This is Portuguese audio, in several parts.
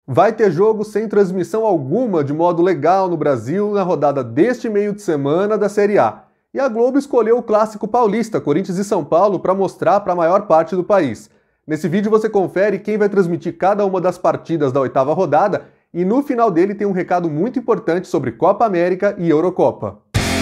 Vai ter jogo sem transmissão alguma de modo legal no Brasil na rodada deste meio de semana da Série A. E a Globo escolheu o clássico paulista, Corinthians e São Paulo, para mostrar para a maior parte do país. Nesse vídeo você confere quem vai transmitir cada uma das partidas da oitava rodada e no final dele tem um recado muito importante sobre Copa América e Eurocopa.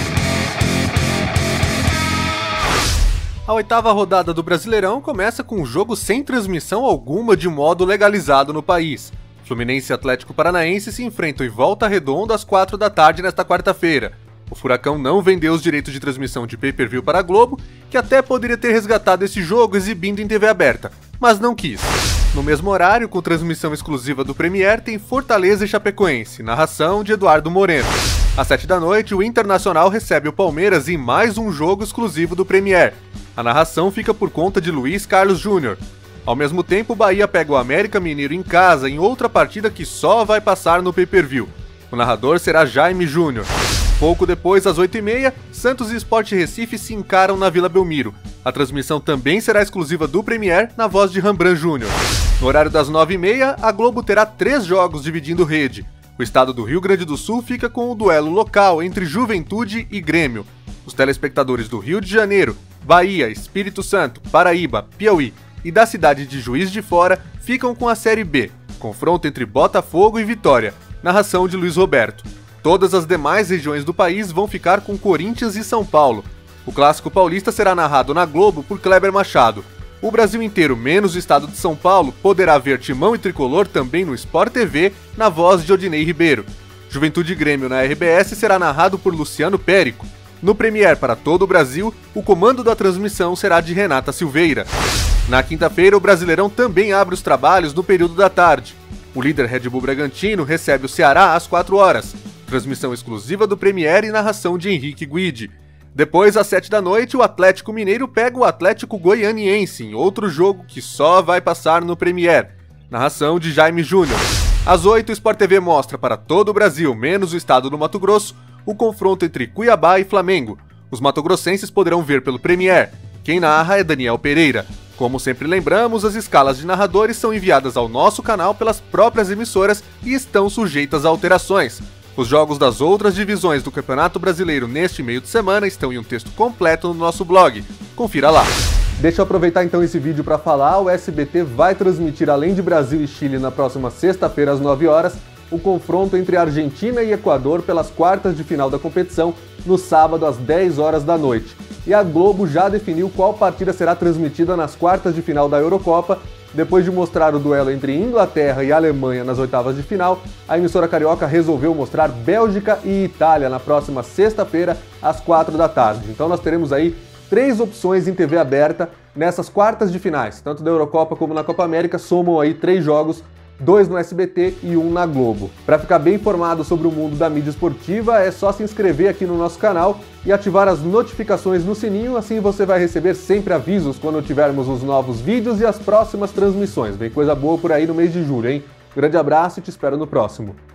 A oitava rodada do Brasileirão começa com um jogo sem transmissão alguma de modo legalizado no país. Fluminense e Atlético Paranaense se enfrentam em Volta Redonda às 4 da tarde nesta quarta-feira. O Furacão não vendeu os direitos de transmissão de pay-per-view para a Globo, que até poderia ter resgatado esse jogo exibindo em TV aberta, mas não quis. No mesmo horário, com transmissão exclusiva do Premier, tem Fortaleza e Chapecoense, narração de Eduardo Moreno. Às 7 da noite, o Internacional recebe o Palmeiras em mais um jogo exclusivo do Premier. A narração fica por conta de Luiz Carlos Júnior. Ao mesmo tempo, o Bahia pega o América Mineiro em casa em outra partida que só vai passar no pay-per-view. O narrador será Jaime Júnior. Pouco depois, às 8h30, Santos e Sport Recife se encaram na Vila Belmiro. A transmissão também será exclusiva do Premier, na voz de Rambran Júnior. No horário das 9h30, a Globo terá 3 jogos dividindo rede. O estado do Rio Grande do Sul fica com o duelo local entre Juventude e Grêmio. Os telespectadores do Rio de Janeiro, Bahia, Espírito Santo, Paraíba, Piauí e da cidade de Juiz de Fora ficam com a Série B, confronto entre Botafogo e Vitória, narração de Luiz Roberto. Todas as demais regiões do país vão ficar com Corinthians e São Paulo. O clássico paulista será narrado na Globo por Kleber Machado. O Brasil inteiro, menos o estado de São Paulo, poderá ver Timão e Tricolor também no Sport TV, na voz de Odinei Ribeiro. Juventude e Grêmio na RBS será narrado por Luciano Périco. No Premier para todo o Brasil, o comando da transmissão será de Renata Silveira. Na quinta-feira, o Brasileirão também abre os trabalhos no período da tarde. O líder Red Bull Bragantino recebe o Ceará às 4 horas. Transmissão exclusiva do Premier e narração de Henrique Guidi. Depois, às 7 da noite, o Atlético Mineiro pega o Atlético Goianiense em outro jogo que só vai passar no Premier. Narração de Jaime Júnior. Às 8, o Sport TV mostra para todo o Brasil, menos o estado do Mato Grosso, o confronto entre Cuiabá e Flamengo. Os matogrossenses poderão ver pelo Premier. Quem narra é Daniel Pereira. Como sempre lembramos, as escalas de narradores são enviadas ao nosso canal pelas próprias emissoras e estão sujeitas a alterações. Os jogos das outras divisões do Campeonato Brasileiro neste meio de semana estão em um texto completo no nosso blog. Confira lá. Deixa eu aproveitar então esse vídeo para falar, o SBT vai transmitir, além de Brasil e Chile, na próxima sexta-feira às 9 horas, o confronto entre Argentina e Equador pelas quartas de final da competição, no sábado às 10 horas da noite. E a Globo já definiu qual partida será transmitida nas quartas de final da Eurocopa. Depois de mostrar o duelo entre Inglaterra e Alemanha nas oitavas de final, a emissora carioca resolveu mostrar Bélgica e Itália na próxima sexta-feira, às 4 da tarde. Então nós teremos aí 3 opções em TV aberta nessas quartas de finais, tanto da Eurocopa como na Copa América, somam aí 3 jogos, 2 no SBT e 1 na Globo. Para ficar bem informado sobre o mundo da mídia esportiva, é só se inscrever aqui no nosso canal e ativar as notificações no sininho, assim você vai receber sempre avisos quando tivermos os novos vídeos e as próximas transmissões. Vem coisa boa por aí no mês de julho, hein? Grande abraço e te espero no próximo.